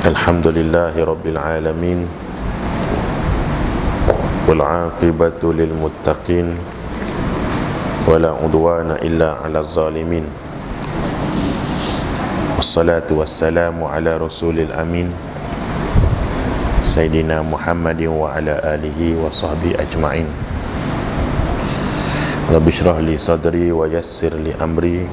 Alhamdulillahi Rabbil Alamin, wal aqibatu lil muttaqin, wala udwana illa ala zalimin. Wassalatu wassalamu ala rasulil amin, Sayyidina Muhammadin wa ala alihi wa sahbihi ajma'in. Rabbi shrah li sadri wa yassir li amri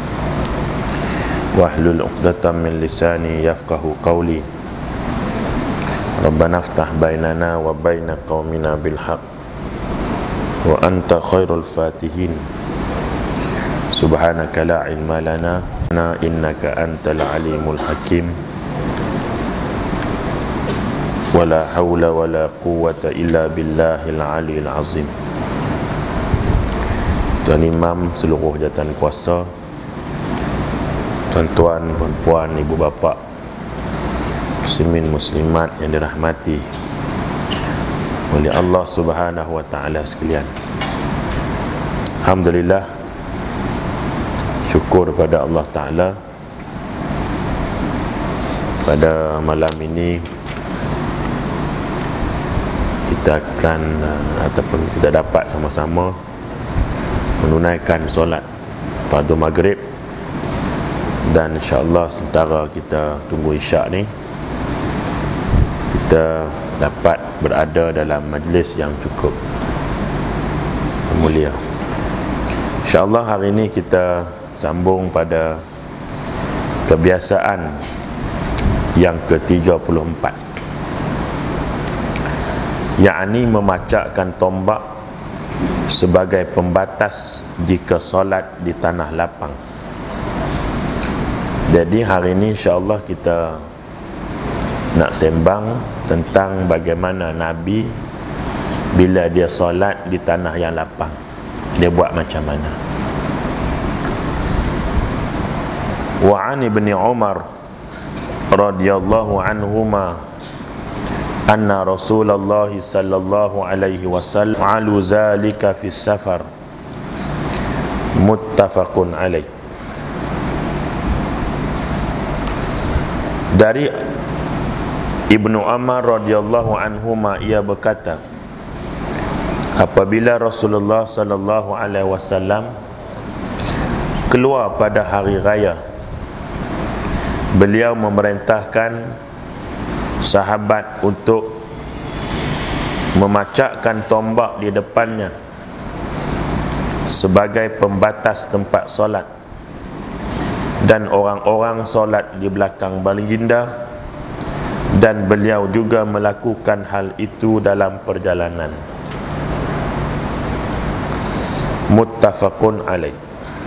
wahlul 'uqdatam min lisani yafqahu qawli. Rabbana aftah bainana wa baina qaumina bil haqq wa anta khairul fatihin. Subhanaka la ilma lana innaka antal alimul hakim. Wala hawla wala quwwata illa billahil aliyil azim. Tuan Imam, seluruh jawatan kuasa, tuan-tuan, puan-puan, ibu bapa, muslimin muslimat yang dirahmati oleh Allah Subhanahu wa taala sekalian. Alhamdulillah, syukur kepada Allah Taala, pada malam ini kita akan ataupun kita dapat sama-sama menunaikan solat fardu maghrib. Dan insya-Allah sementara kita tunggu isyak ni, kita dapat berada dalam majlis yang cukup mulia. Insya-Allah hari ini kita sambung pada kebiasaan yang ke-34, yakni memacakkan tombak sebagai pembatas jika solat di tanah lapang. Jadi hari ini insya-Allah kita nak sembang tentang bagaimana Nabi bila dia solat di tanah yang lapang, dia buat macam mana. Wa an ibni Umar radhiyallahu anhuma anna Rasulullah sallallahu alaihi wasallam fa'alu zalika fi safar, muttafaqun alaih. Dari Ibnu Umar radhiyallahu anhuma, ia berkata, apabila Rasulullah sallallahu alaihi wasallam keluar pada hari raya, beliau memerintahkan sahabat untuk memacakkan tombak di depannya sebagai pembatas tempat solat, dan orang-orang solat di belakang baginda, dan beliau juga melakukan hal itu dalam perjalanan. Muttafaqun alaih.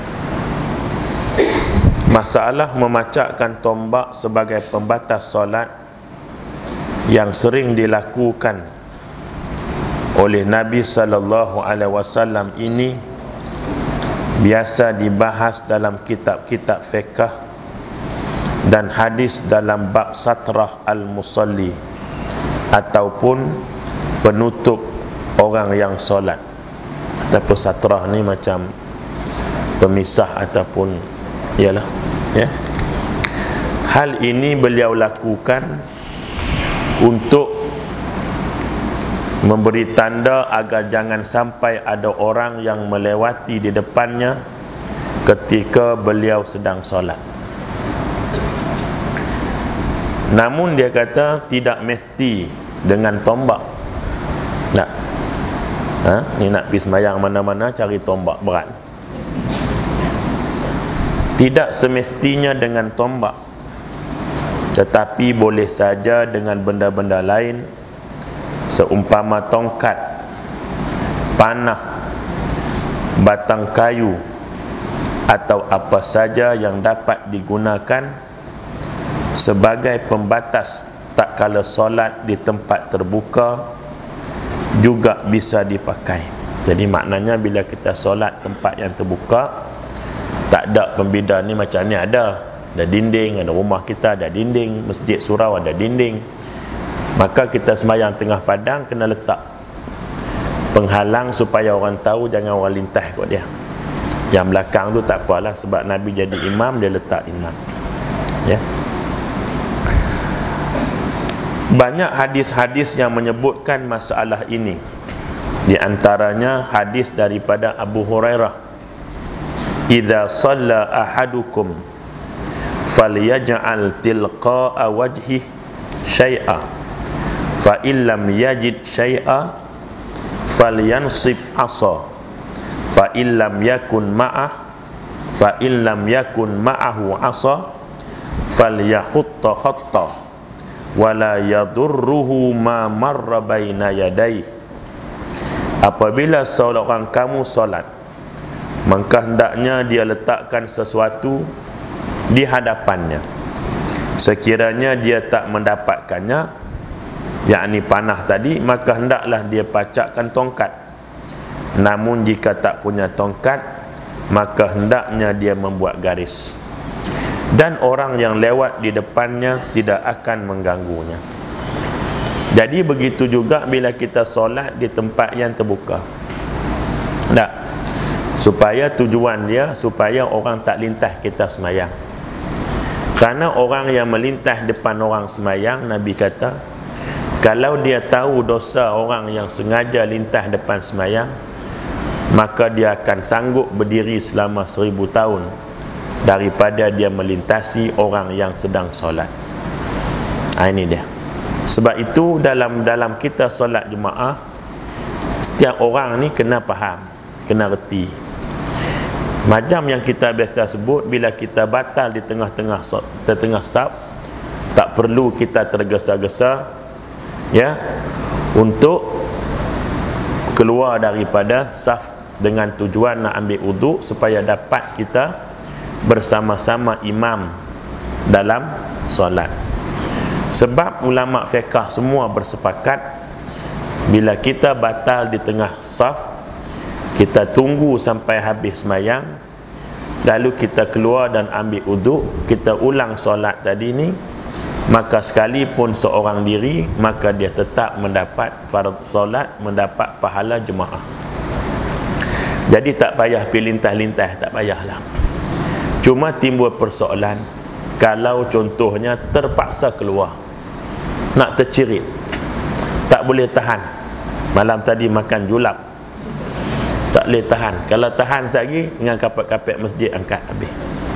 Masalah memacakkan tombak sebagai pembatas solat yang sering dilakukan oleh Nabi sallallahu alaihi wasallam ini biasa dibahas dalam kitab-kitab fiqh dan hadis dalam bab satrah al-musalli ataupun penutup orang yang solat. Ataupun satrah ni macam pemisah ataupun ialah ya. Hal ini beliau lakukan untuk memberi tanda agar jangan sampai ada orang yang melewati di depannya ketika beliau sedang solat. Namun dia kata tidak mesti dengan tombak. Ni nak pergi sembahyang mana-mana cari tombak berat. Tidak semestinya dengan tombak, tetapi boleh saja dengan benda-benda lain seumpama tongkat, panah, batang kayu, atau apa saja yang dapat digunakan sebagai pembatas tak kala solat di tempat terbuka juga bisa dipakai. Jadi maknanya bila kita solat tempat yang terbuka, tak ada pembidan ni macam ni, ada dinding, ada rumah kita ada dinding, masjid surau ada dinding, maka kita sembahyang tengah padang kena letak penghalang supaya orang tahu, jangan orang lintas kot dia. Yang belakang tu tak apalah, sebab Nabi jadi imam, dia letak imam ya. Banyak hadis-hadis yang menyebutkan masalah ini. Di antaranya hadis daripada Abu Hurairah, "Idza shalla ahadukum falyaj'al tilqa'a wajhi syai'a fa illam yajid syai'a falyansib 'asa fa illam yakun ma'ahu 'asa falyahutta khatta wala yadurruhu ma marra baina yadayhi." Apabila seorang kamu solat, maka hendaknya dia letakkan sesuatu di hadapannya. Sekiranya dia tak mendapatkannya, yakni panah tadi, maka hendaklah dia pacakkan tongkat. Namun jika tak punya tongkat, maka hendaknya dia membuat garis, dan orang yang lewat di depannya tidak akan mengganggunya. Jadi begitu juga bila kita solat di tempat yang terbuka. Tak, supaya tujuan dia supaya orang tak lintas kita semayang. Kerana orang yang melintas depan orang semayang, Nabi kata, kalau dia tahu dosa orang yang sengaja lintas depan semayang, maka dia akan sanggup berdiri selama 1000 tahun daripada dia melintasi orang yang sedang solat. Ini dia. Sebab itu dalam kita solat jemaah, setiap orang ni kena faham, kena reti. Macam yang kita biasa sebut, bila kita batal di tengah-tengah saf, tak perlu kita tergesa-gesa, ya, untuk keluar daripada saf dengan tujuan nak ambil wuduk supaya dapat kita bersama-sama imam dalam solat. Sebab ulama fiqh semua bersepakat, bila kita batal di tengah saf, kita tunggu sampai habis sembahyang, lalu kita keluar dan ambil wuduk, kita ulang solat tadi ni, maka sekalipun seorang diri, maka dia tetap mendapat fardu solat, mendapat pahala jemaah. Jadi tak payah pergi lintas-lintas, tak payahlah. Cuma timbul persoalan, kalau contohnya terpaksa keluar, nak tercirit, tak boleh tahan. Malam tadi makan julap, tak boleh tahan. Kalau tahan lagi, dengan kapek-kapek masjid angkat habis.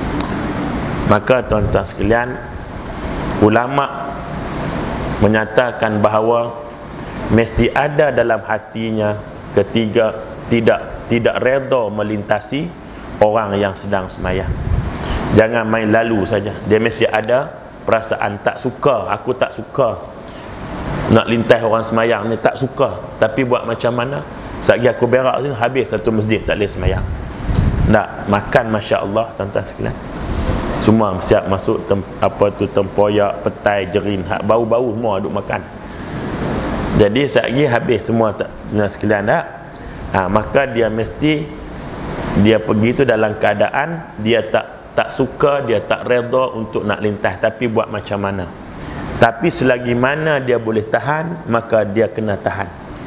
Maka tuan-tuan sekalian, ulama menyatakan bahawa mesti ada dalam hatinya ketiga tidak redha melintasi orang yang sedang sembahyang. Jangan main lalu saja. Dia mesti ada perasaan tak suka. Aku tak suka nak lintas orang sembahyang ni, tak suka. Tapi buat macam mana? Sekali aku berak sini, habis satu masjid tak boleh sembahyang. Tak makan, masya-Allah tuan-tuan sekalian. Semua siap masuk tempoyak, petai, jerin, bau-bau semua duk makan. Jadi sekali habis semua tuan-tuan sekalian tak? Maka dia mesti dia pergi tu dalam keadaan dia tak suka, dia tak redha untuk nak lintas, tapi buat macam mana? Tapi selagi mana dia boleh tahan, maka dia kena tahan.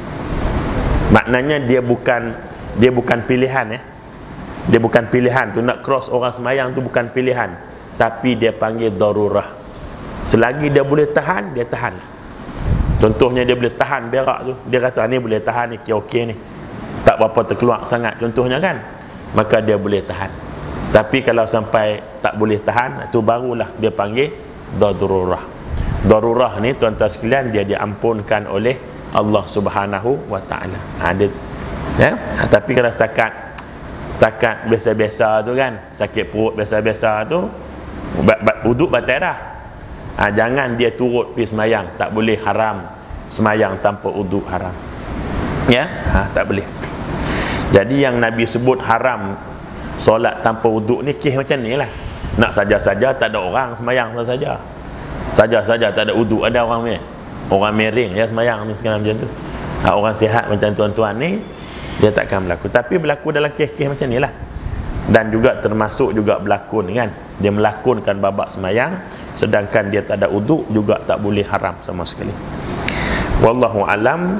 Maknanya dia bukan pilihan, ya. Dia bukan pilihan tu, nak cross orang sembahyang tu bukan pilihan, tapi dia panggil darurah. Selagi dia boleh tahan, dia tahan. Contohnya dia boleh tahan berak tu, dia rasa ni boleh tahan ni, okey ni, tak berapa terkeluar sangat contohnya kan, maka dia boleh tahan. Tapi kalau sampai tak boleh tahan, itu barulah dia panggil darurah. Darurah ni tuan-tuan sekalian, dia diampunkan oleh Allah Subhanahu wa taala. Tapi kalau setakat biasa-biasa tu kan, sakit perut biasa-biasa tu, wuduk batal dah. Jangan dia turut pergi semayang, tak boleh, haram semayang tanpa wuduk, haram. Ya, tak boleh. Jadi yang Nabi sebut haram solat tanpa wuduk ni kes macam ni lah. Nak saja-saja tak ada orang semayang saja. Saja-saja tak ada wuduk, ada orang mering ya semayang ni sekarang macam tu. Orang sihat macam tuan-tuan ni, dia takkan berlaku. Tapi berlaku dalam kes-kes macam ni lah. Dan juga termasuk juga berlakon kan, dia melakonkan babak semayang sedangkan dia tak ada wuduk, juga tak boleh, haram sama sekali. Wallahu alam.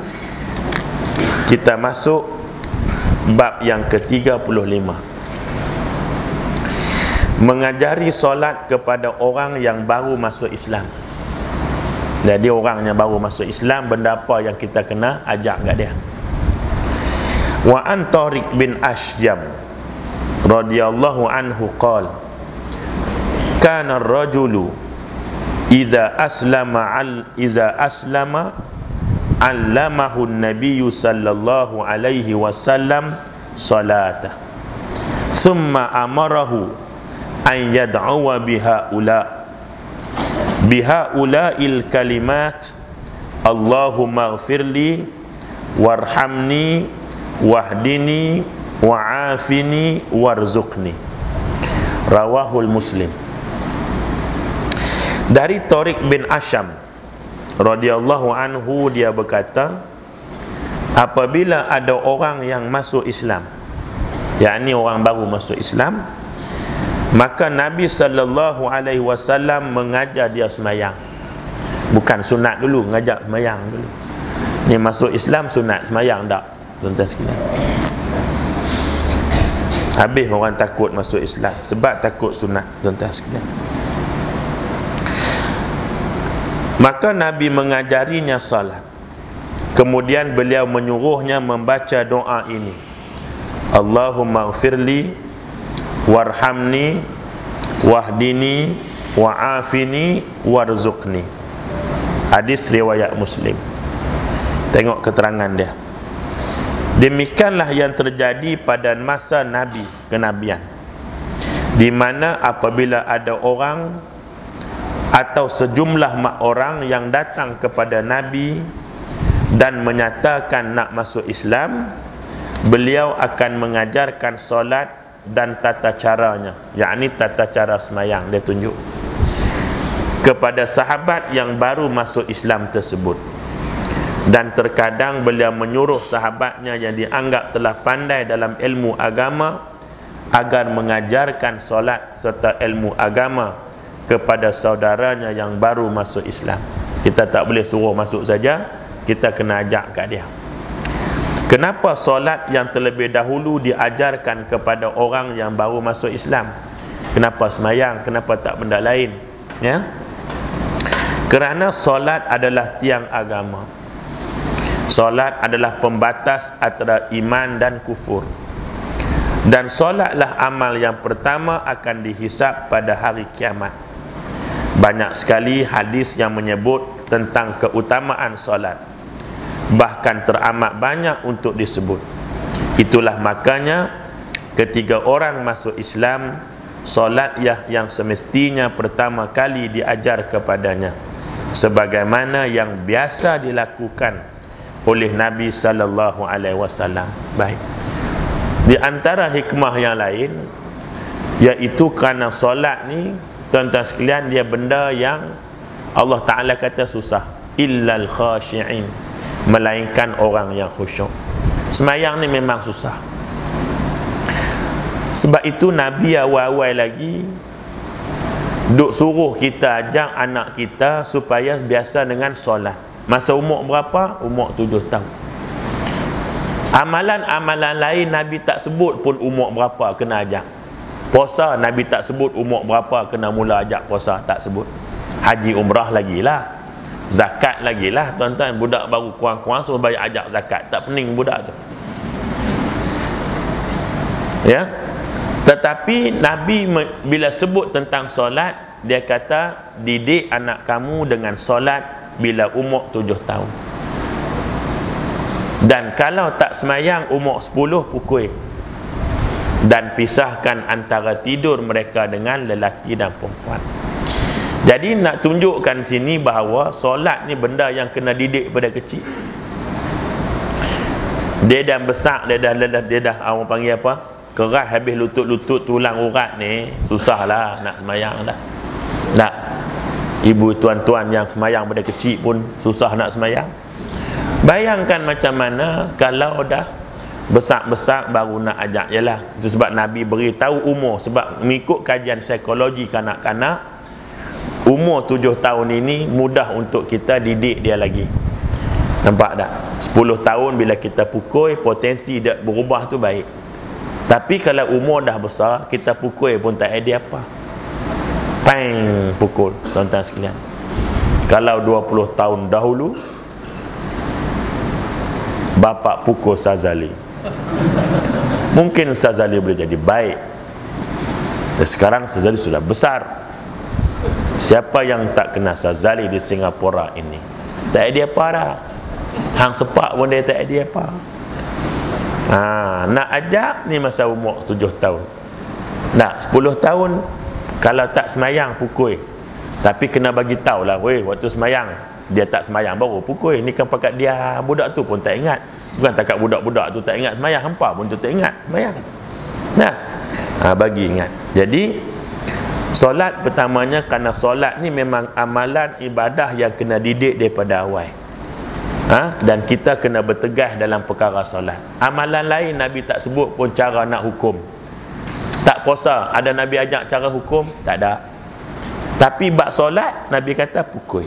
Kita masuk bab yang ke-35, mengajari solat kepada orang yang baru masuk Islam. Jadi orangnya baru masuk Islam, benda apa yang kita kena ajak kat dia. Wa an Tariq bin Ashyam radhiyallahu anhu qala kana ar-rajulu idza aslama allamahu an-nabiy sallallahu alaihi wasallam salatah thumma amarahu an yad'uwa biha'ula'il kalimat Allahumma ighfirli warhamni wahdini wa'afini warzuqni. Rawahul Muslim. Dari Tariq bin Asyam radhiyallahu anhu, dia berkata, apabila ada orang yang masuk Islam, yakni orang baru masuk Islam, maka Nabi sallallahu alaihi wasallam mengajar dia semayang. Bukan sunat dulu, ngajak semayang dulu. Ni masuk Islam sunat semayang tak? Tuan-tuan sekalian. Habis orang takut masuk Islam sebab takut sunat, tuan-tuan sekalian. Maka Nabi mengajarinya salat. Kemudian beliau menyuruhnya membaca doa ini. Allahumma ighfirli warhamni wahdini wa'afini warzuqni. Hadis riwayat Muslim. Tengok keterangan dia. Demikianlah yang terjadi pada masa Nabi kenabian, di mana apabila ada orang atau sejumlah orang yang datang kepada Nabi dan menyatakan nak masuk Islam, beliau akan mengajarkan solat dan tata caranya, yakni tata cara semayang dia tunjuk kepada sahabat yang baru masuk Islam tersebut. Dan terkadang beliau menyuruh sahabatnya yang dianggap telah pandai dalam ilmu agama agar mengajarkan solat serta ilmu agama kepada saudaranya yang baru masuk Islam. Kita tak boleh suruh masuk saja, kita kena ajak kat dia. Kenapa solat yang terlebih dahulu diajarkan kepada orang yang baru masuk Islam? Kenapa semayang? Kenapa tak benda lain? Ya? Kerana solat adalah tiang agama. Solat adalah pembatas antara iman dan kufur. Dan solatlah amal yang pertama akan dihisap pada hari kiamat. Banyak sekali hadis yang menyebut tentang keutamaan solat, bahkan teramat banyak untuk disebut. Itulah makanya ketika orang masuk Islam, solat yang semestinya pertama kali diajar kepadanya, sebagaimana yang biasa dilakukan oleh Nabi sallallahu alaihi wasallam. Baik. Di antara hikmah yang lain, iaitu kerana solat ni, tuan-tuan sekalian, dia benda yang Allah Ta'ala kata susah. Illal khashi'in, melainkan orang yang khusyuk. Semayang ni memang susah. Sebab itu Nabi awal-awal lagi duk suruh kita ajak anak kita supaya biasa dengan solat. Masa umur berapa? Umur 7 tahun. Amalan-amalan lain Nabi tak sebut pun umur berapa kena ajak. Puasa Nabi tak sebut umur berapa kena mula ajak puasa, tak sebut. Haji umrah lagilah. Zakat lagilah, tuan-tuan. Budak baru kurang-kurang suruh bayar ajak zakat, tak pening budak tu. Ya. Tetapi Nabi bila sebut tentang solat, dia kata didik anak kamu dengan solat bila umur 7 tahun. Dan kalau tak semayang umur 10, pukul. Dan pisahkan antara tidur mereka dengan lelaki dan perempuan. Jadi nak tunjukkan sini bahawa solat ni benda yang kena didik pada kecil. Dia dah besar, dia dah orang panggil apa? Keras habis lutut-lutut, tulang urat ni, susahlah nak semayang dah. Tak. Ibu tuan-tuan yang semayang pada kecil pun susah nak semayang. Bayangkan macam mana kalau dah besar-besar baru nak ajak. Yalah, itu sebab Nabi beritahu umur. Sebab mengikut kajian psikologi kanak-kanak, umur 7 tahun ini mudah untuk kita didik dia lagi. Nampak tak? 10 tahun bila kita pukul, potensi dia berubah tu baik. Tapi kalau umur dah besar, kita pukul pun tak ada apa. Pang, pukul, tuan-tuan sekalian. Kalau 20 tahun dahulu bapa pukul Sazali, mungkin Sazali boleh jadi baik. Sekarang Sazali sudah besar. Siapa yang tak kenal Sazali di Singapura ini? Tak ada apa dah. Hang sepak pun dia tak ada apa. Nak ajak ni masa umur 7 tahun. Nak 10 tahun kalau tak semayang pukul. Tapi kena bagi tahu lah, weh, waktu semayang dia tak semayang baru pukul. Ni kan pakat dia, budak tu pun tak ingat. Bukan takat budak-budak tu tak ingat semayang, hampa pun tu tak ingat semayang. Nah, bagi ingat. Jadi solat pertamanya, kerana solat ni memang amalan ibadah yang kena didik daripada awal. Dan kita kena bertegas dalam perkara solat. Amalan lain Nabi tak sebut pun cara nak hukum. Tak puasa, ada Nabi ajak cara hukum? Tak ada. Tapi bab solat Nabi kata pukul.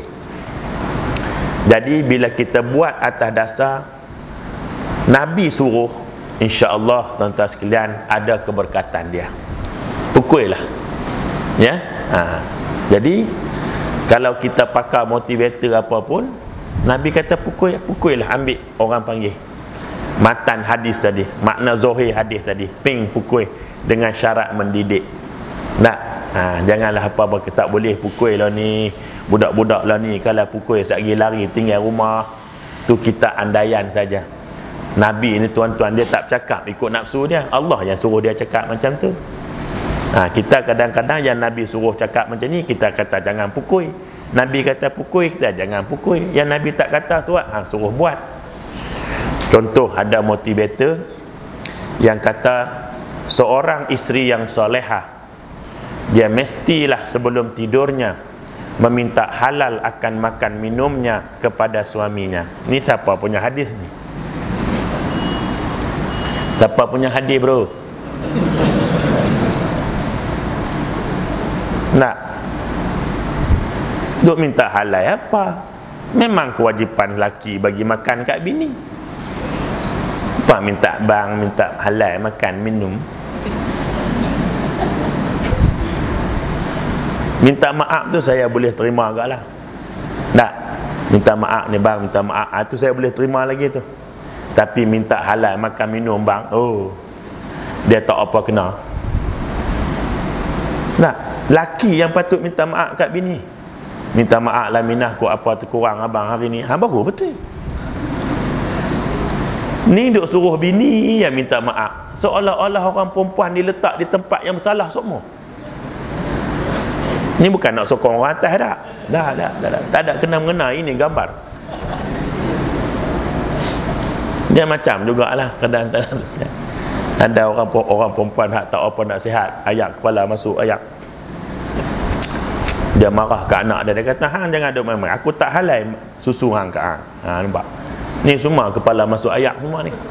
Jadi bila kita buat atas dasar Nabi suruh, insya-Allah tuan-tuan sekalian ada keberkatan dia. Pukul lah. Ya. Jadi kalau kita pakai motivator apa pun, Nabi kata pukul, pukul lah, ambil orang panggil matan hadis tadi, makna zahir hadis tadi, ping pukul dengan syarat mendidik. Janganlah apa-apa tak boleh pukul lah ni, budak-budak lah ni, kalau pukul sekali lari tinggal rumah. Tu kita andaian saja. Nabi ni tuan-tuan dia tak cakap ikut nafsu dia, Allah yang suruh dia cakap macam tu. Kita kadang-kadang yang Nabi suruh cakap macam ni, kita kata jangan pukul. Nabi kata pukul, kita jangan pukul. Yang Nabi tak kata suruh buat. Contoh, ada motivator yang kata seorang isteri yang solehah, dia mestilah sebelum tidurnya meminta halal akan makan minumnya kepada suaminya. Ni siapa punya hadis ni? Siapa punya hadis, bro? Nak duk minta halal apa? Memang kewajipan lelaki bagi makan kat bini. Apa minta bang, minta halal makan minum? Minta maaf tu saya boleh terima agak lah. Tak, minta maaf ni bang, minta maaf, tu saya boleh terima lagi tu. Tapi minta halal makan minum bang, dia tak apa kena. Nah, laki yang patut minta maaf kat bini, minta maaf lah Minah, kau apa terkurang abang hari ni, baru betul. Ni duk suruh bini yang minta maaf, seolah-olah orang perempuan diletak di tempat yang bersalah semua. Ni bukan nak sokong orang atas dah. Dah. Tak ada kena-mengena, ini gambar. Dia macam jugalah kadang-kadang ada orang perempuan hak tak apa nak sihat, ayak kepala masuk ayak. Dia marah ke anak dia kata, hang jangan duk main-main, aku tak halal susu hang ke hang. Nampak? Ni semua kepala masuk ayak semua ni.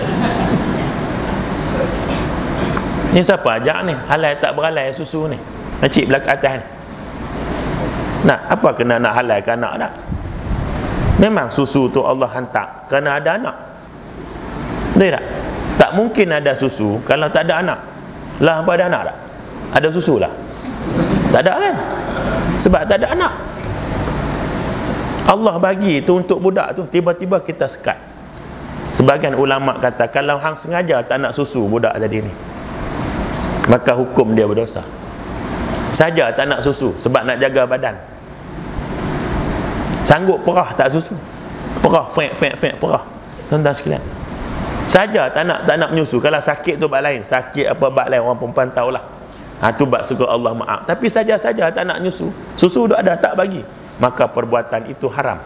Ni siapa ajak ni? Halal tak berhalal susu ni? Cik belakang atas ni. Nah, apa kena nak halal ke anak tak? Memang susu tu Allah hantar kerana ada anak. Betul tak? Tak mungkin ada susu kalau tak ada anak. Lah apa ada anak tak? Ada susu lah. Tak ada kan? Sebab tak ada anak. Allah bagi tu untuk budak tu, tiba-tiba kita sekat. Sebagian ulama kata kalau hang sengaja tak nak susu budak tadi ni, maka hukum dia berdosa. Saja tak nak susu sebab nak jaga badan, sanggup perah tak susu, perah fek perah. Tuan-tuan sekalian, saja tak nak menyusu. Kalau sakit tu bab lain, sakit apa bab lain, orang perempuan tahulah. Tu bab suka Allah maaf. Tapi saja-saja tak nak menyusu, susu dah ada tak bagi, maka perbuatan itu haram.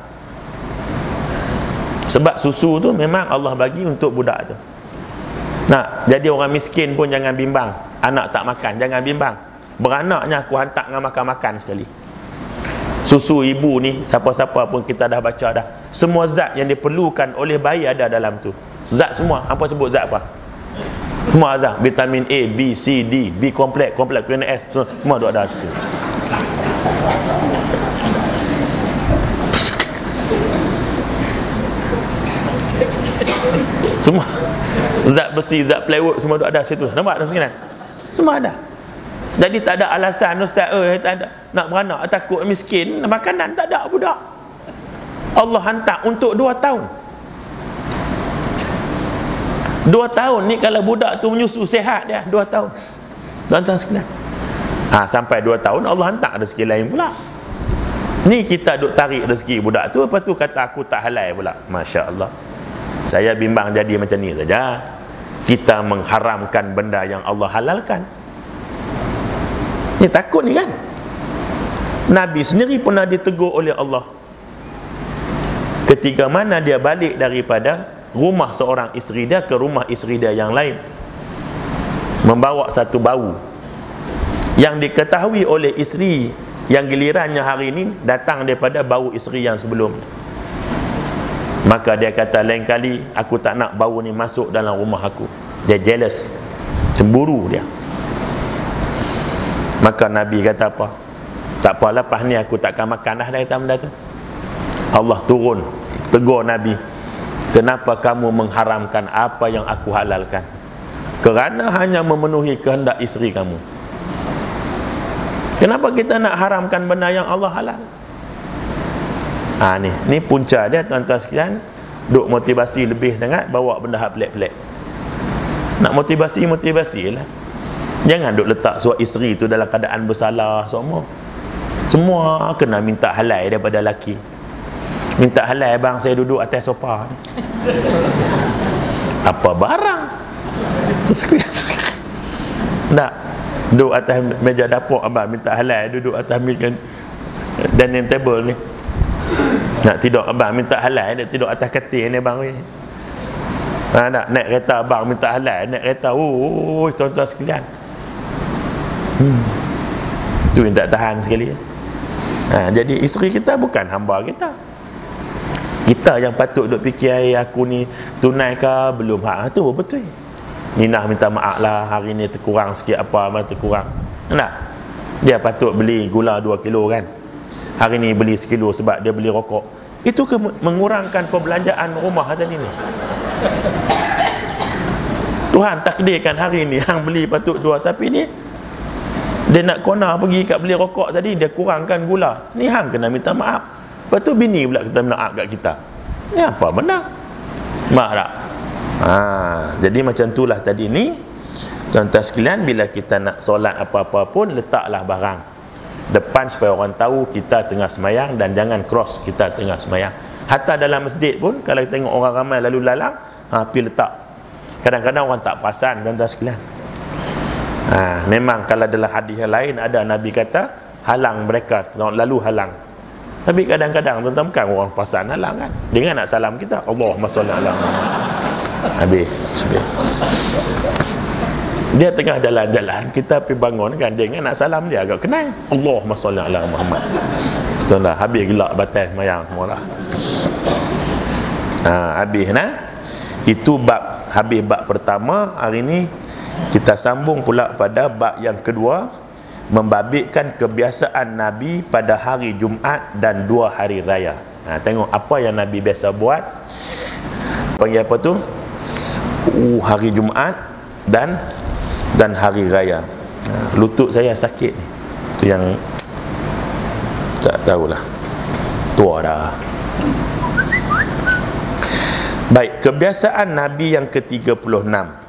Sebab susu tu memang Allah bagi untuk budak tu. Nah, jadi orang miskin pun jangan bimbang, anak tak makan, jangan bimbang. Beranaknya aku hantar dengan makan-makan sekali. Susu ibu ni, siapa-siapa pun kita dah baca dah, semua zat yang diperlukan oleh bayi ada dalam tu. Zat semua, apa sebut zat apa? Semua zat, vitamin A, B, C, D, B kompleks, vitamin S, semua ada situ. Semua zat besi, zat plywood semua ada situ. Nampak tak sekalian? Semua ada. Jadi tak ada alasan ustaz, tak ada nak beranak takut miskin, makanan tak ada budak. Allah hantar untuk 2 tahun. 2 tahun ni kalau budak tu menyusu sihat dia 2 tahun. Tuan-tuan sekalian. Sampai 2 tahun Allah hantar rezeki lain pula. Ni kita duk tarik rezeki budak tu, lepas tu kata aku tak halal pula. Masya-Allah. Saya bimbang jadi macam ni saja. Kita mengharamkan benda yang Allah halalkan. Ni takut ni kan. Nabi sendiri pernah ditegur oleh Allah ketika mana dia balik daripada rumah seorang isteri dia ke rumah isteri dia yang lain, membawa satu bau yang diketahui oleh isteri yang gilirannya hari ini datang daripada bau isteri yang sebelumnya. Maka dia kata, lain kali aku tak nak bau ni masuk dalam rumah aku. Dia jealous, cemburu dia. Maka Nabi kata apa? Tak apa, lepas ni aku takkan makan dah dari benda tu. Allah turun tegur Nabi, kenapa kamu mengharamkan apa yang aku halalkan? Kerana hanya memenuhi kehendak isteri kamu. Kenapa kita nak haramkan benda yang Allah halal? Ni punca dia tuan-tuan sekalian. Duk motivasi lebih sangat, bawa benda hak pelik-pelik. Nak motivasi lah. Jangan duk letak suami isteri tu dalam keadaan bersalah semua kena minta halal daripada lelaki. Minta halal bang, saya duduk atas sofa ni. Apa barang? Tak duduk atas meja dapur, abang minta halal duduk atas meja dining table ni. Nak tidur abang minta halal, nak tidur atas katil ni bang. Nak naik kereta abang minta halal, naik kereta. Tuan-tuan sekalian. Tu yang tak tahan sekali. Jadi isteri kita bukan hamba kita. Kita yang patut duk fikir, aku ni tunai ke belum. Tu betul. Minah minta maaf lah, hari ni terkurang sikit apa terkurang. Tak? Dia patut beli gula 2 kilo kan. Hari ni beli 1 kilo sebab dia beli rokok. Itu mengurangkan perbelanjaan rumah tadi ni. Tuhan takdirkan hari ni yang beli patut 2, tapi ni dia nak kona pergi kat beli rokok tadi, dia kurangkan gula. Ni hang kena minta maaf. Lepas tu bini pula kita minta maaf kat kita. Ni apa benda? Mak tak? Jadi macam itulah tadi ni. Tuan-tuan sekalian, bila kita nak solat apa-apa pun, letaklah barang depan supaya orang tahu kita tengah semayang, dan jangan cross kita tengah semayang. Hatta dalam masjid pun, kalau kita tengok orang ramai lalu lalang, pergi letak. Kadang-kadang orang tak perasan, tuan-tuan sekalian. Memang kalau dalam hadis yang lain ada Nabi kata halang mereka, lalu halang. Tapi kadang-kadang tuan-tuan bukan orang perasan halang kan. Dia kan nak salam kita, Allahumma shalli ala Muhammad. Habis. Dia tengah jalan-jalan, kita pergi bangun kan, dia kan nak salam, dia agak kenal, Allahumma shalli ala Muhammad. Betul lah, habis gelak batas mayang semua lah. Habis itu bab, habis bab pertama. Hari ni kita sambung pula pada bab yang kedua, membabitkan kebiasaan Nabi pada hari Jumaat dan 2 hari raya. Tengok apa yang Nabi biasa buat. Panggil apa tu? Hari Jumaat dan hari raya. Lutut saya sakit ni. Tu yang tak tahulah. Tua dah. Baik, kebiasaan Nabi yang ke-36,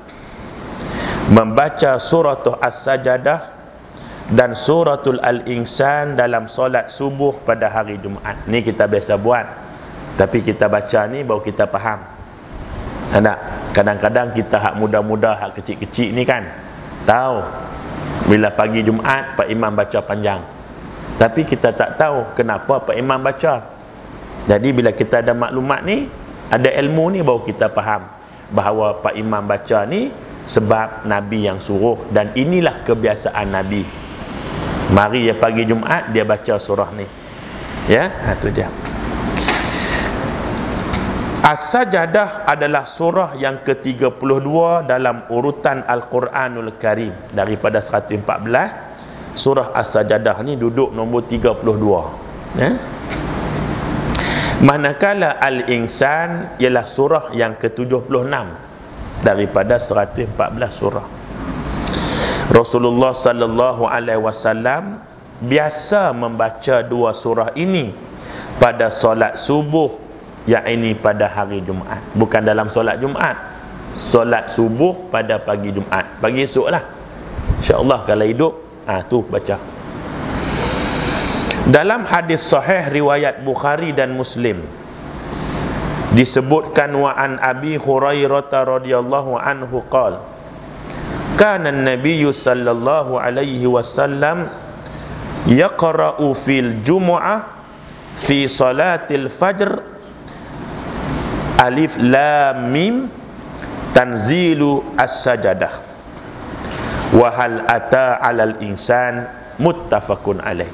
membaca suratul As-Sajadah dan suratul Al-Insan dalam solat subuh pada hari Jumaat. Ni kita biasa buat, tapi kita baca ni baru kita faham. Tak? Kadang-kadang kita hak muda-muda, hak kecil-kecil ni kan tahu bila pagi Jumaat Pak Imam baca panjang, tapi kita tak tahu kenapa Pak Imam baca. Jadi bila kita ada maklumat ni, ada ilmu ni, baru kita faham bahawa Pak Imam baca ni sebab Nabi yang suruh, dan inilah kebiasaan Nabi. Mari ya pagi Jumaat dia baca surah ni. Ya, itu dia. As-Sajadah adalah surah yang ke-32 dalam urutan Al-Quranul Karim. Daripada 114, surah As-Sajadah ni duduk nombor 32. Ya. Manakala Al-Insan ialah surah yang ke-76 daripada 114 surah. Rasulullah sallallahu alaihi wasallam biasa membaca dua surah ini pada solat subuh, yakni pada hari Jumaat. Bukan dalam solat Jumaat, solat subuh pada pagi Jumaat, pagi esok lah, insyaAllah kalau hidup. Tu baca. Dalam hadis sahih riwayat Bukhari dan Muslim disebutkan, wa an Abi Hurairah radhiyallahu anhu qala kana an-nabiy sallallahu alaihi wasallam yaqra'u fil jumu'ah fi salatil fajr alif lam mim tanzilu as-sajadah wa hal ata 'alal insan muttafaqun alaih.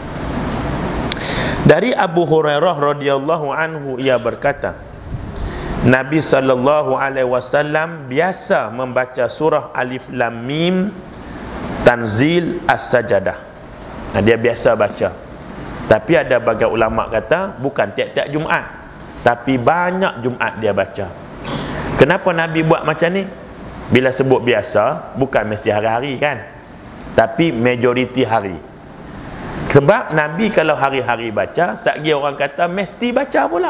Dari Abu Hurairah radhiyallahu anhu, ia berkata, Nabi sallallahu alaihi wasallam biasa membaca surah Alif Lam Mim Tanzil As-Sajadah. Dia biasa baca. Tapi ada bagi ulama kata bukan tiap-tiap Jumaat, tapi banyak Jumaat dia baca. Kenapa Nabi buat macam ni? Bila sebut biasa, bukan mesti hari-hari kan, tapi majoriti hari. Sebab Nabi kalau hari-hari baca, satgi orang kata mesti baca pula.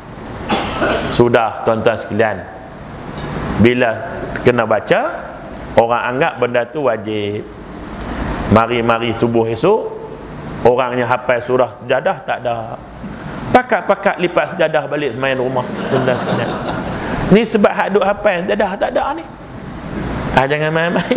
Sudah tuan-tuan sekalian, bila kena baca, orang anggap benda tu wajib. Mari-mari subuh esok, orangnya hafal surah sejadah tak ada, pakat-pakat lipat sejadah balik semain rumah. Tuan-tuan sekalian, ni sebab hak duk hafal sejadah tak ada ni. Jangan main-main.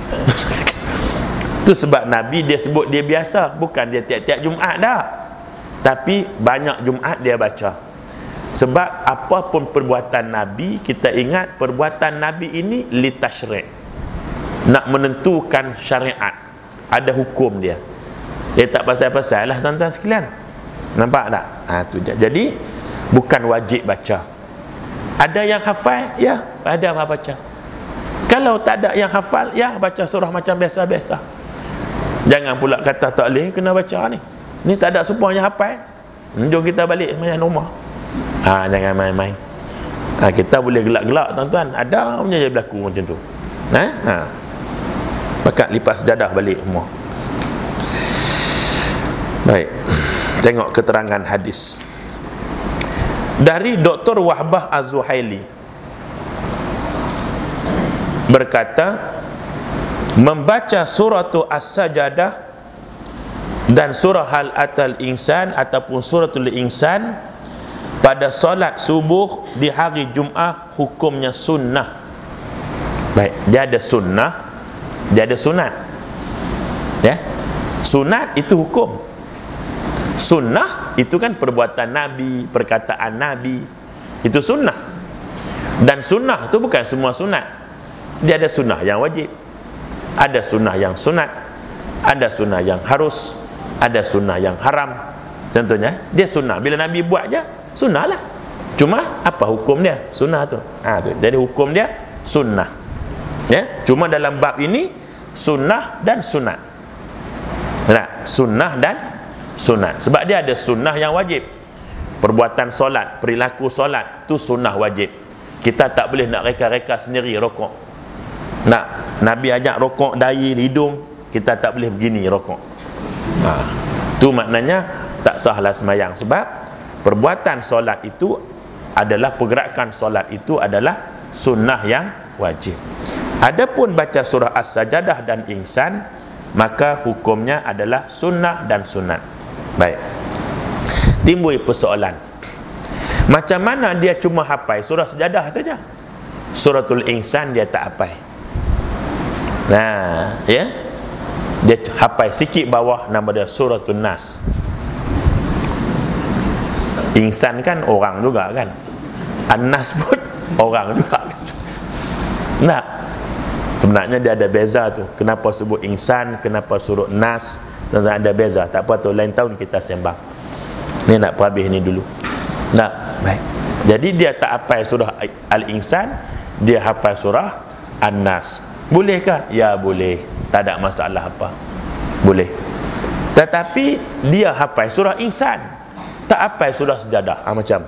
Tu sebab Nabi dia sebut dia biasa, bukan dia tiap-tiap Jumaat dah, tapi banyak Jumaat dia baca. Sebab apapun perbuatan Nabi, kita ingat perbuatan Nabi ini litashri', nak menentukan syariat, ada hukum dia. Dia tak pasal-pasal lah tuan-tuan sekalian. Nampak tak? Tu dia. Jadi bukan wajib baca. Ada yang hafal, ya, ada yang baca. Kalau tak ada yang hafal, ya, baca surah macam biasa-biasa. Jangan pula kata tak boleh kena baca ni. Ni tak ada semua yang hafal. Jom kita balik main rumah. Jangan main-main. Kita boleh gelak-gelak tuan-tuan, ada punya je berlaku macam tu. Pakat lipat sejadah balik semua. Baik, tengok keterangan hadis dari Dr. Wahbah Az-Zuhaili, berkata, membaca suratu As-Sajadah dan surah Hal Atal Insan ataupun suratul Insan pada solat subuh di hari Jumaat hukumnya sunnah. Baik, dia ada sunnah, dia ada sunat. Ya, sunat itu hukum. Sunnah itu kan perbuatan Nabi, perkataan Nabi, itu sunnah. Dan sunnah itu bukan semua sunat. Dia ada sunnah yang wajib, ada sunnah yang sunat, ada sunnah yang harus, ada sunnah yang haram. Tentunya dia sunnah, bila Nabi buat je sunnah lah. Cuma apa hukum dia? Sunnah tu. Tu. Jadi hukum dia sunnah. Ya, cuma dalam bab ini sunnah dan sunat. Sunnah dan sunat. Sebab dia ada sunnah yang wajib. Perbuatan solat, perilaku solat tu sunnah wajib. Kita tak boleh nak reka-reka sendiri rokok. Nabi ajak rokok dari hidung, kita tak boleh begini rokok. Tu maknanya tak sahlah semayang. Sebab perbuatan solat itu adalah, pergerakan solat itu adalah sunnah yang wajib. Adapun baca surah As-Sajadah dan Insan, maka hukumnya adalah sunnah dan sunat. Baik, timbul persoalan, macam mana dia cuma hafal surah Sajadah saja, suratul Insan dia tak hafal? Ya, dia hafal sikit bawah, nama dia suratul Nas. Insan kan orang juga kan, An-Nas pun orang juga kan. Sebenarnya dia ada beza tu. Kenapa sebut Insan, kenapa surut Nas, dan ada beza. Tak apa tu, lain tahun kita sembang. Ni nak perhabis ni dulu. Baik. Jadi dia tak hafal surah Al-Insan, dia hafal surah An-Nas. Bolehkah? Ya boleh, tak ada masalah apa, boleh. Tetapi dia hafal surah Insan, tak hafal surah Sajadah. Macam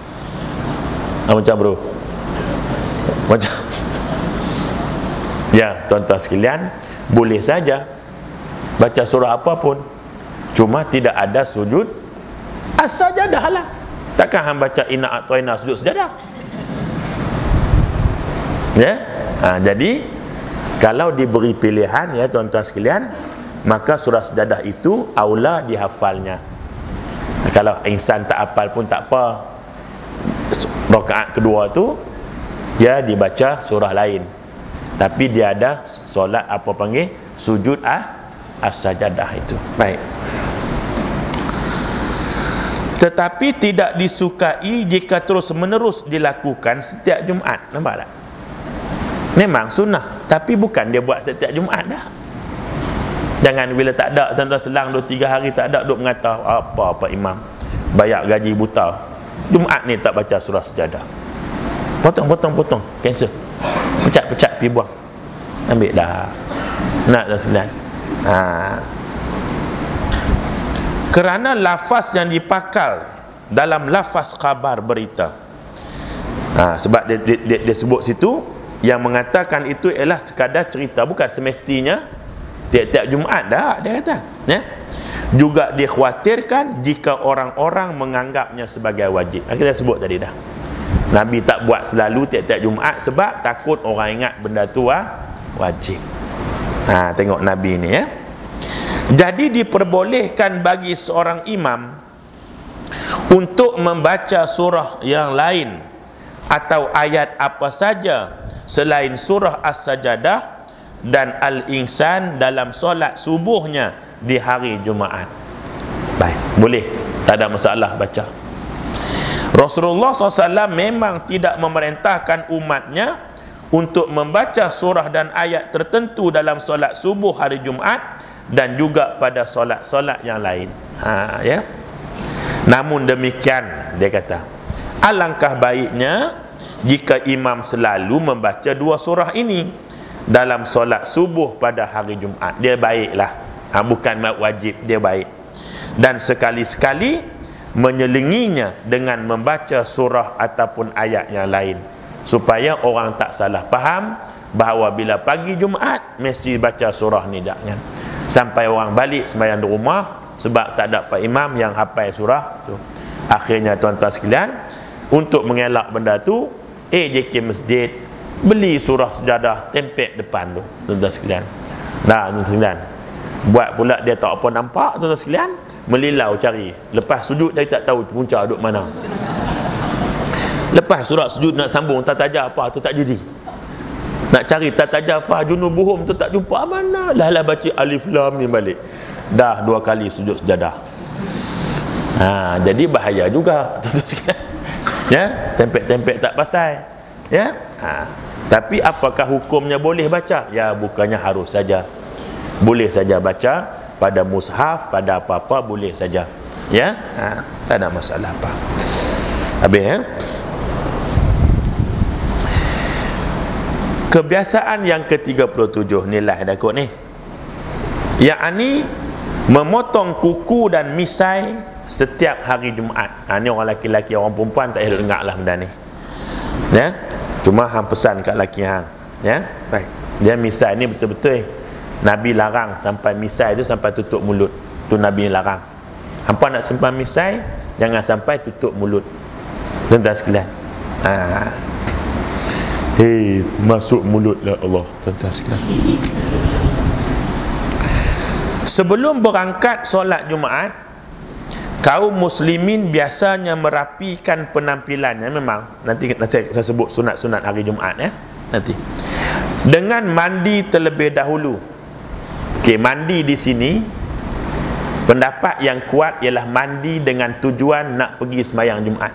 bro, macam. Ya tuan-tuan sekalian, boleh saja baca surah apapun, cuma tidak ada sujud as-sajadah lah. Takkan hang baca inna a'tayna sujud sejadah, ya. Jadi kalau diberi pilihan, ya tuan-tuan sekalian, maka surah sejadah itu aula dihafalnya. Kalau insan tak hafal pun tak apa, rakaat kedua tu ya dibaca surah lain, tapi dia ada solat apa panggil sujud as-sajadah itu. Baik. Tetapi tidak disukai jika terus menerus dilakukan setiap Jumaat. Nampak tak? Memang sunnah, tapi bukan dia buat setiap Jumaat dah. Jangan bila tak ada, tuan-tuan, selang 2-3 hari tak ada, duk mengata apa imam bayar gaji buta, Jumaat ni tak baca surah sejadah. Potong, cancel, pecat, pergi buang, ambil dah. Nak dah sembilan. Kerana lafaz yang dipakal dalam lafaz khabar berita, sebab dia sebut situ yang mengatakan itu ialah sekadar cerita, bukan semestinya tiap-tiap Jumaat dah, dia kata, ya. Juga dikhawatirkan jika orang-orang menganggapnya sebagai wajib. Kita sebut tadi dah, Nabi tak buat selalu tiap-tiap Jumaat sebab takut orang ingat benda tu wajib. Tengok Nabi ni, ya. Jadi diperbolehkan bagi seorang imam untuk membaca surah yang lain atau ayat apa saja selain surah As-Sajadah dan Al-Insan dalam solat subuhnya di hari Jumaat. Baik, boleh, tak ada masalah baca. Rasulullah SAW memang tidak memerintahkan umatnya untuk membaca surah dan ayat tertentu dalam solat subuh hari Jumaat dan juga pada solat-solat yang lain. Ya. Namun demikian, dia kata, alangkah baiknya jika imam selalu membaca 2 surah ini dalam solat subuh pada hari Jumaat. Dia baiklah, bukan wajib, dia baik. Dan sekali-sekali menyelinginya dengan membaca surah ataupun ayat yang lain, supaya orang tak salah faham bahawa bila pagi Jumaat mesti baca surah ni, tak kan? Sampai orang balik sembahyang di rumah sebab tak ada pak imam yang hafal surah tu. Akhirnya tuan-tuan sekalian, untuk mengelak benda tu, JK masjid beli surah sejadah tempek depan tu, tuan-tuan sekalian. Tuan-tuan sekalian, buat pula dia tak apa nampak, tuan-tuan sekalian, melilau cari, lepas sujud cari tak tahu punca duduk mana. Lepas surat sujud nak sambung tatajah apa tu tak jadi, nak cari tatajah fa junubuhum tu tak jumpa mana, lah baca alif lam ni balik, dah 2 kali sujud sejadah. Jadi bahaya juga, tuan-tuan sekalian, ya, tempek-tempek tak pasal, ya. Tapi apakah hukumnya boleh baca? Ya, bukannya harus saja, boleh saja baca pada mushaf, pada apa-apa boleh saja, ya. Tak ada masalah apa. Habis, ya. Kebiasaan yang ke-37 nilai dah kot ni, yakni memotong kuku dan misai setiap hari Jumaat. Ni orang laki-laki, orang perempuan tak elok dengar lah benda ni, ya. Cuma hang pesan kat laki hang, ya. Baik, dia misai ni betul-betul Nabi larang sampai misai tu sampai tutup mulut. Tu Nabi larang. Hampa nak simpan misai, jangan sampai tutup mulut, tuan-tuan sekalian. Masuk mulut lah Allah, tuan-tuan sekalian. Sebelum berangkat solat Jumaat, kaum muslimin biasanya merapikan penampilannya. Memang nanti saya sebut sunat-sunat hari Jumaat, ya, nanti, dengan mandi terlebih dahulu. Mandi di sini pendapat yang kuat ialah mandi dengan tujuan nak pergi sembahyang Jumaat,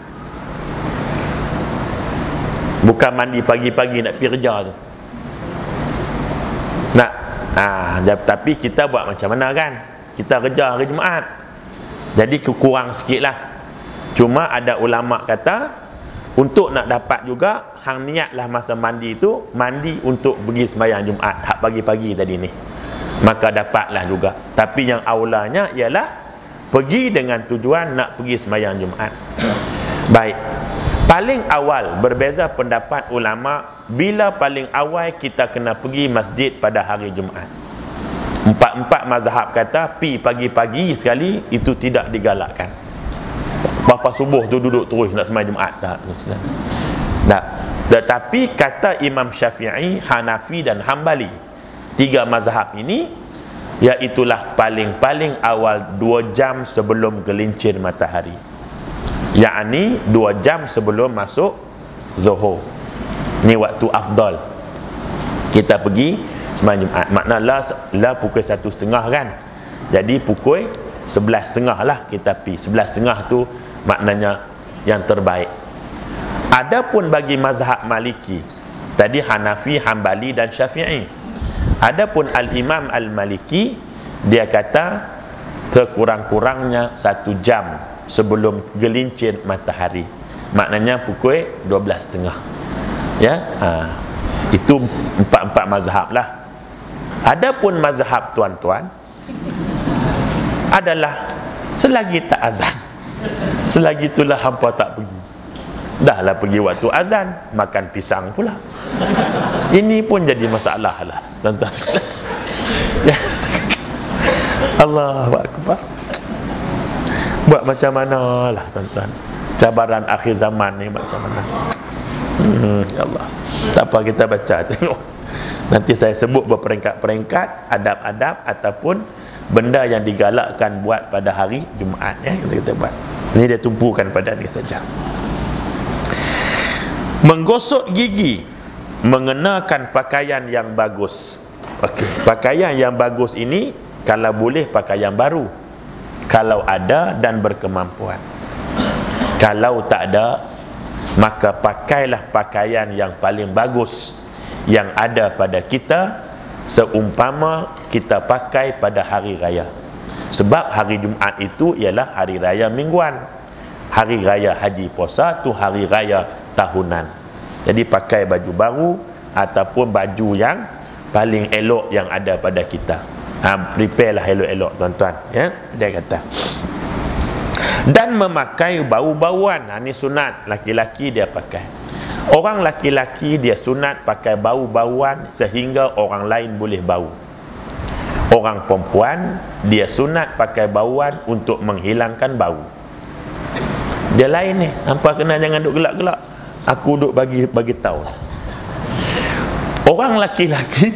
bukan mandi pagi-pagi nak pergi kerja tu. Tapi kita buat macam mana kan, kita kerja hari Jumaat, jadi kurang sikit lah. Cuma ada ulama kata, untuk nak dapat juga, hang niatlah masa mandi tu, mandi untuk pergi sembahyang Jumaat hak pagi-pagi tadi ni, maka dapatlah juga. Tapi yang aulanya ialah pergi dengan tujuan nak pergi sembahyang Jumaat. Baik, paling awal berbeza pendapat ulama bila paling awal kita kena pergi masjid pada hari Jumaat. Empat mazhab kata pi pagi-pagi sekali itu tidak digalakkan. Lepas subuh tu duduk terus nak sembahyang Jumaat tak. Tak. Tetapi kata Imam Syafi'i, Hanafi dan Hambali, tiga mazhab ini, iaitulah paling-paling awal 2 jam sebelum gelincir matahari, yakni 2 jam sebelum masuk Zuhur. Ni waktu afdal kita pergi sembahyang Jumaat. Makna lah pukul 1:30 kan. Jadi pukul 11:30 lah kita pergi. 11:30 tu maknanya yang terbaik. Adapun bagi mazhab Maliki, tadi Hanafi, Hambali dan Syafi'i. Adapun Al-Imam Al-Maliki, dia kata kekurang-kurangnya 1 jam sebelum gelincir matahari. Maknanya pukul 12:30. Ya, itu empat mazhab lah. Adapun mazhab tuan-tuan adalah selagi tak azan, selagi itulah hampa tak pergi. Dahlah pergi waktu azan, makan pisang pula. Ini pun jadi masalah lah, tuan-tuan sekalian. Allahu Akbar. Buat macam mana lah, tuan-tuan. Cabaran akhir zaman ni macam mana? Ya Allah. Tak apa, kita baca tengok. Nanti saya sebut berperingkat-peringkat adab-adab ataupun benda yang digalakkan buat pada hari Jumaat, ya, kita buat. Ini dia tumpukan pada ni saja. Menggosok gigi, mengenakan pakaian yang bagus. Okey, pakaian yang bagus ini kalau boleh pakaian baru, kalau ada dan berkemampuan. Kalau tak ada, maka pakailah pakaian yang paling bagus yang ada pada kita, seumpama kita pakai pada hari raya. Sebab hari Jumaat itu ialah hari raya mingguan. Hari raya haji puasa tu hari raya tahunan. Jadi pakai baju baru ataupun baju yang paling elok yang ada pada kita. Prepare lah elok-elok, tuan-tuan, ya. Dia kata, dan memakai bau-bauan. Ini sunat laki-laki dia pakai. Orang laki-laki dia sunat pakai bau-bauan sehingga orang lain boleh bau. Orang perempuan dia sunat pakai bauan untuk menghilangkan bau. Dia lain ni, hampa kena jangan duk gelak-gelak. Aku duk bagi tahu. Orang laki-laki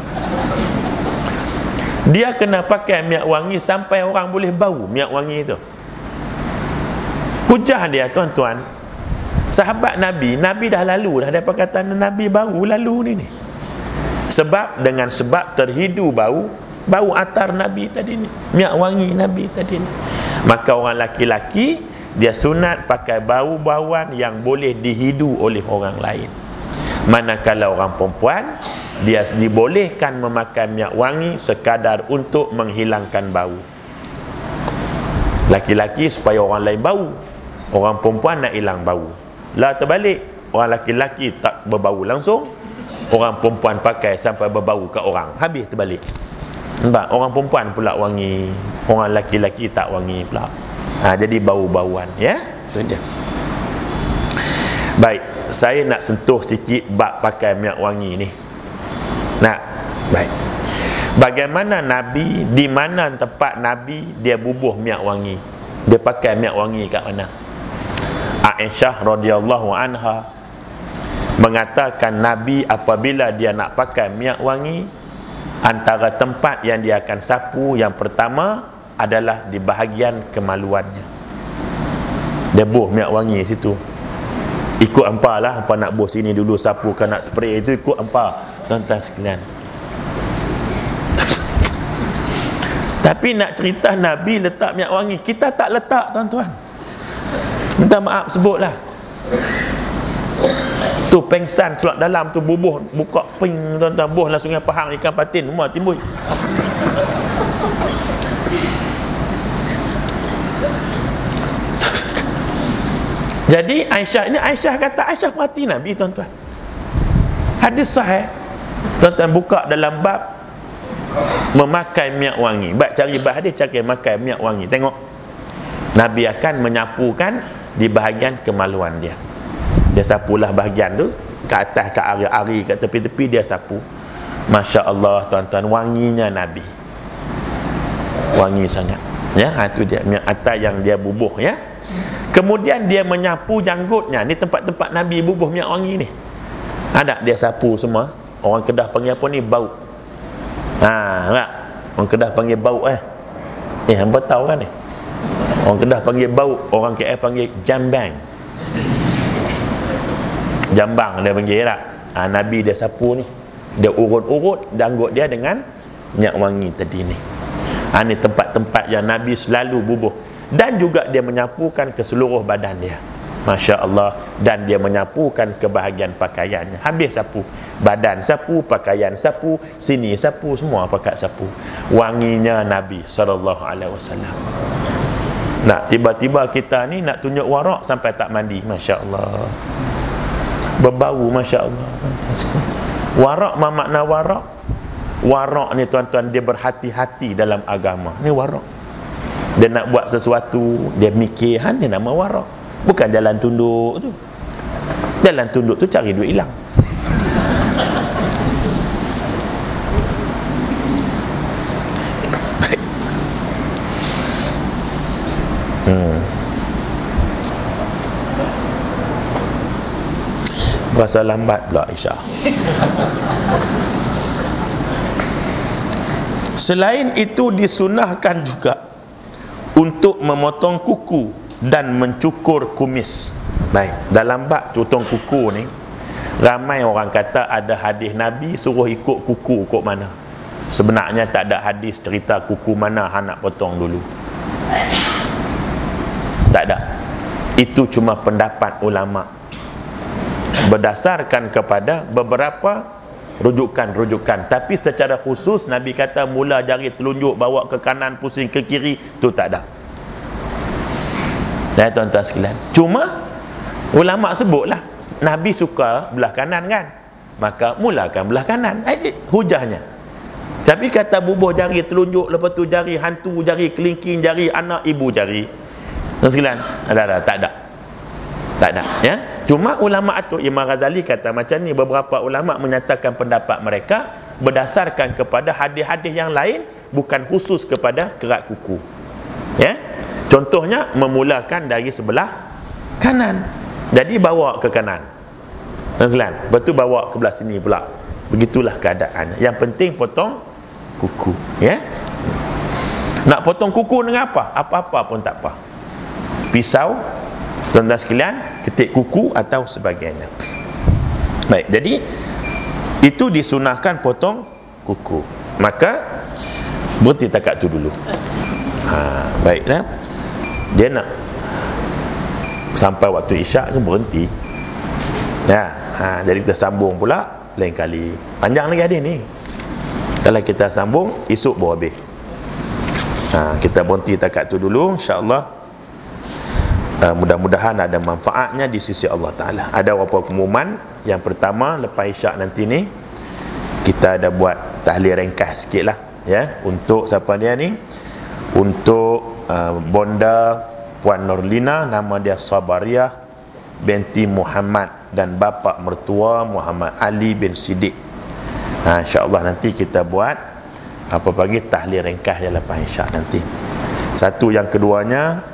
dia kena pakai minyak wangi sampai orang boleh bau minyak wangi itu. Hujah dia, tuan-tuan, sahabat Nabi dah lalu dah, dia kata Nabi baru lalu ni. Sebab dengan sebab terhidu bau atar Nabi tadi ni, minyak wangi Nabi tadi ni. Maka orang laki-laki dia sunat pakai bau-bauan yang boleh dihidu oleh orang lain. Manakala orang perempuan dia dibolehkan memakai minyak wangi sekadar untuk menghilangkan bau. Laki-laki supaya orang lain bau, orang perempuan nak hilang bau. Lah terbalik, orang laki-laki tak berbau langsung, orang perempuan pakai sampai berbau ke orang, habis terbalik. Nampak? Orang perempuan pula wangi, orang laki-laki tak wangi pula. Jadi bau-bauan, ya. Itu dia. Baik, saya nak sentuh sikit bab pakai minyak wangi ni. Nah, baik. Bagaimana Nabi, di mana tempat Nabi dia bubuh minyak wangi? Dia pakai minyak wangi kat mana? Aisyah radhiyallahu anha mengatakan Nabi apabila dia nak pakai minyak wangi, antara tempat yang dia akan sapu yang pertama adalah di bahagian kemaluannya. Dia buh minyak wangi situ. Ikut hampa lah, hampa nak buh sini dulu sapu, kan nak spray itu ikut hampa, tuan-tuan sekalian. Tapi nak cerita Nabi letak minyak wangi, kita tak letak, tuan-tuan. Minta maaf sebutlah. Tu pengsan keluar dalam tu bubuh, buka ping, tuan-tuan, buh lah Sungai Pahang, ikan patin semua timbul. Jadi Aisyah kata, Aisyah perhati Nabi, tuan-tuan. Hadis sahih, tuan-tuan, buka dalam bab memakai minyak wangi. Baik cari bab hadis, cari memakai minyak wangi. Tengok, Nabi akan menyapukan di bahagian kemaluan dia. Dia sapulah bahagian tu, ke atas, ke ari-ari, ke tepi-tepi dia sapu. Masya Allah, tuan-tuan, wanginya Nabi. wangi sangat. Ya, itu dia atas yang dia bubuh ya. Kemudian dia menyapu janggutnya. Ni tempat-tempat Nabi bubuh minyak wangi ni. Ada dia sapu semua. Orang Kedah panggil apa ni? Bau. Tak? Orang Kedah panggil bau hangpa tahu kan ni? Orang Kedah panggil bau, orang KL panggil jambang. Jambang dia panggil tak? Nabi dia sapu ni. Dia urut-urut janggut dia dengan minyak wangi tadi ni. Ni tempat-tempat yang Nabi selalu bubuh. Dan juga dia menyapukan ke seluruh badan dia. Masya Allah. Dan dia menyapukan ke bahagian pakaiannya. Habis sapu, badan sapu, pakaian sapu, sini sapu, semua pakai sapu. Wanginya Nabi SAW. Nak tiba-tiba kita ni nak tunjuk warak sampai tak mandi. Masya Allah. Berbau, Masya Allah. Warak, makna warak. Warak ni tuan-tuan, dia berhati-hati dalam agama. Ni warak. Dia nak buat sesuatu, dia mikir, ni nama warak. Bukan jalan tunduk tu. Jalan tunduk tu cari duit hilang. Berasa lambat pula Isya. Selain itu disunahkan juga untuk memotong kuku dan mencukur kumis. Baik, dalam bab potong kuku ni, ramai orang kata ada hadis Nabi suruh ikut kuku ikut mana. Sebenarnya tak ada hadis cerita kuku mana hang nak potong dulu. Tak ada. Itu cuma pendapat ulama berdasarkan kepada beberapa rujukan-rujukan. Tapi secara khusus Nabi kata mula jari telunjuk bawa ke kanan pusing ke kiri, tu tak ada. Tuan-tuan sekalian, cuma ulama sebutlah Nabi suka belah kanan kan, maka mulakan belah kanan. Hujahnya. Tapi kata bubuh jari telunjuk, lepas tu jari hantu, jari kelingking, jari anak ibu jari, tuan sekalian, tak ada. Tak ada ya. Cuma ulama atur, Imam Ghazali kata macam ni, beberapa ulama menyatakan pendapat mereka berdasarkan kepada hadis-hadis yang lain, bukan khusus kepada kerat kuku. Ya. Contohnya memulakan dari sebelah kanan. Jadi bawa ke kanan. Lepas tu bawa ke belah sini pula. Begitulah keadaannya. Yang penting potong kuku, ya. Nak potong kuku dengan apa? Apa-apa pun tak apa. Pisau, tuan-tuan sekalian, ketik kuku atau sebagainya. Baik, jadi itu disunahkan potong kuku. Maka berhenti takat tu dulu. Baiklah. Dia nak sampai waktu isyak ni berhenti. Ya, jadi kita sambung pula lain kali. Panjang lagi hadis ni. Kalau kita sambung esok baru habis. Kita berhenti takat tu dulu, insya-Allah. Mudah-mudahan ada manfaatnya di sisi Allah Ta'ala. Ada beberapa pengumuman. Yang pertama, lepas isyak nanti ni kita ada buat tahlil ringkas sikit lah, ya, untuk siapa dia ni, untuk bonda Puan Nurlina, nama dia Sabariah binti Muhammad, dan bapa mertua Muhammad Ali bin Siddiq. InsyaAllah nanti kita buat apa pagi tahlil ringkas yang lepas isyak nanti. Satu, yang keduanya,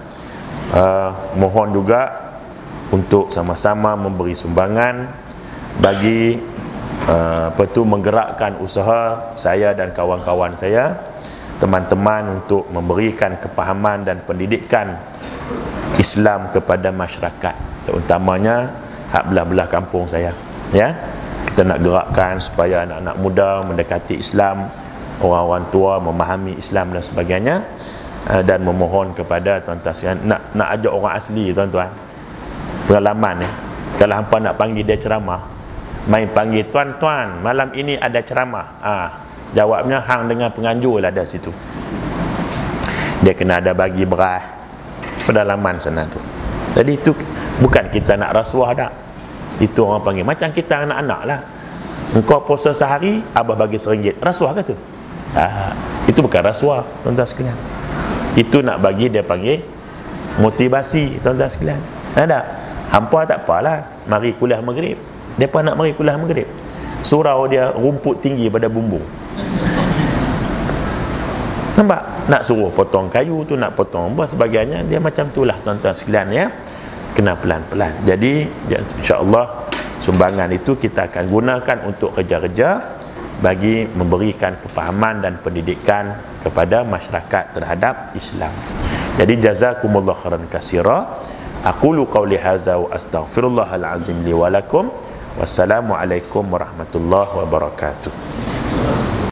mohon juga untuk sama-sama memberi sumbangan bagi menggerakkan usaha saya dan kawan-kawan saya, teman-teman, untuk memberikan kepahaman dan pendidikan Islam kepada masyarakat, terutamanya hak belah-belah kampung saya, ya. Kita nak gerakkan supaya anak-anak muda mendekati Islam, orang-orang tua memahami Islam dan sebagainya. Dan memohon kepada tuan-tuan sekalian, nak ajak orang asli, tuan-tuan, pengalaman ni, kalau hampa nak panggil dia ceramah, main panggil, tuan-tuan malam ini ada ceramah, jawabnya hang dengan penganjur lah ada situ. Dia kena ada bagi beras, pedalaman sana tu. Jadi itu bukan kita nak rasuah tak. Itu orang panggil macam kita anak-anak lah. Engkau puasa sehari, abah bagi RM1, rasuah ke tu? Itu bukan rasuah, tuan-tuan sekalian. Itu nak bagi, dia panggil motivasi, tuan-tuan sekalian. Ada hampa tak apalah, mari kuliah maghrib. Depa nak mari kuliah maghrib, surau dia rumput tinggi pada bumbung. Nampak? nak suruh potong kayu tu, nak potong apa sebagainya, dia macam itulah tuan-tuan sekalian ya. Kena pelan-pelan. Jadi insya-Allah sumbangan itu kita akan gunakan untuk kerja-kerja bagi memberikan kepahaman dan pendidikan kepada masyarakat terhadap Islam. Jadi jazakumullah khairan katsira. Aqulu qawli hadza wa astaghfirullahal azim li wa lakum. Wassalamualaikum warahmatullahi wabarakatuh.